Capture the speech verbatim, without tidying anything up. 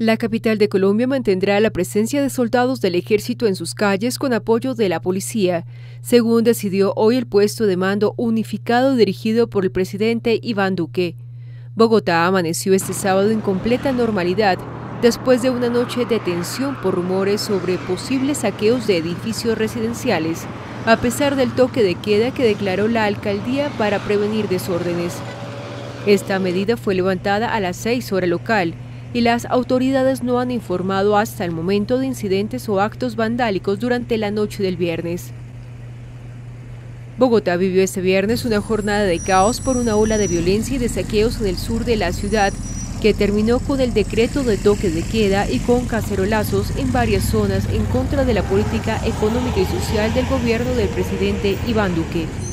La capital de Colombia mantendrá la presencia de soldados del ejército en sus calles con apoyo de la policía, según decidió hoy el puesto de mando unificado dirigido por el presidente Iván Duque. Bogotá amaneció este sábado en completa normalidad, después de una noche de tensión por rumores sobre posibles saqueos de edificios residenciales, a pesar del toque de queda que declaró la alcaldía para prevenir desórdenes. Esta medida fue levantada a las seis hora local, y las autoridades no han informado hasta el momento de incidentes o actos vandálicos durante la noche del viernes. Bogotá vivió este viernes una jornada de caos por una ola de violencia y de saqueos en el sur de la ciudad, que terminó con el decreto de toque de queda y con cacerolazos en varias zonas en contra de la política económica y social del gobierno del presidente Iván Duque.